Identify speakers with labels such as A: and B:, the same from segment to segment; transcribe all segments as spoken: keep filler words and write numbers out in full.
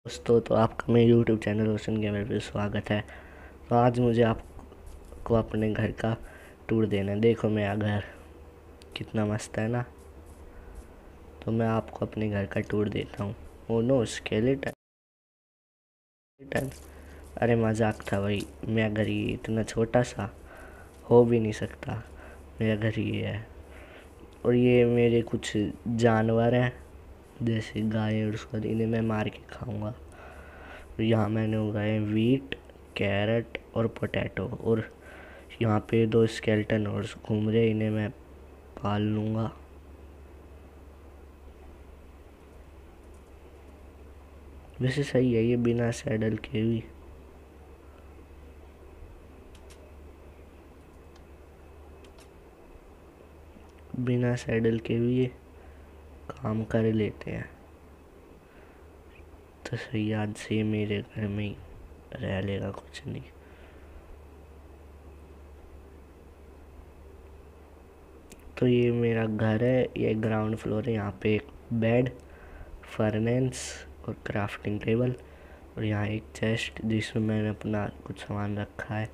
A: दोस्तों, तो आपका मेरे यूट्यूब चैनल रोशन गेमर पे स्वागत है। तो आज मुझे आपको अपने घर का टूर देना है। देखो मेरा घर कितना मस्त है ना। तो मैं आपको अपने घर का टूर देता हूँ। Oh no, skeleton. अरे मजाक था भाई। मेरा घर ये इतना छोटा सा हो भी नहीं सकता। मेरा घर ये है और ये मेरे कुछ जानवर हैं जैसे गाय और उसका, इन्हें मैं मार के खाऊंगा। यहाँ मैंने उगाए वीट, कैरेट और पोटैटो, और यहाँ पे दो स्केलेटन और घूम रहे, इन्हें मैं पाल लूँगा। वैसे सही है ये बिना सैडल के भी। बिना सैडल के भी ये काम कर लेते हैं। तो सही, आज से ये मेरे घर में ही रह लेगा, कुछ नहीं। तो ये मेरा घर है, ये ग्राउंड फ्लोर है। यहाँ पे एक बेड, फर्नेस और क्राफ्टिंग टेबल, और यहाँ एक चेस्ट जिसमें मैंने अपना कुछ सामान रखा है।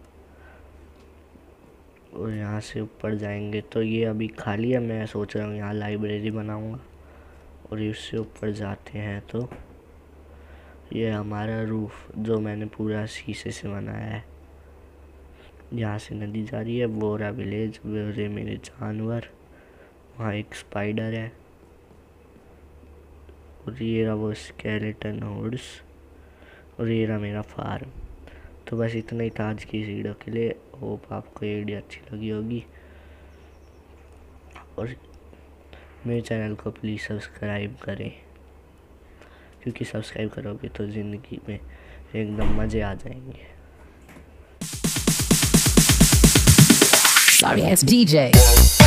A: और यहाँ से ऊपर जाएंगे तो ये अभी खाली है। मैं सोच रहा हूँ यहाँ लाइब्रेरी बनाऊँगा। और इससे ऊपर जाते हैं तो ये हमारा रूफ जो मैंने पूरा शीशे से बनाया है। यहाँ से नदी जा रही है, बोरा विलेज, बोरे मेरे जानवर, वहाँ एक स्पाइडर है, और ये रहा वो स्केलेटन हॉर्स, और ये रहा मेरा फार्म। तो बस इतना ही था आज की इस वीडियो के लिए। होप आपको ये वीडियो अच्छी लगी होगी, और मेरे चैनल को प्लीज़ सब्सक्राइब करें, क्योंकि सब्सक्राइब करोगे तो ज़िंदगी में एकदम मज़े आ जाएंगे।
B: Sorry, it's D J.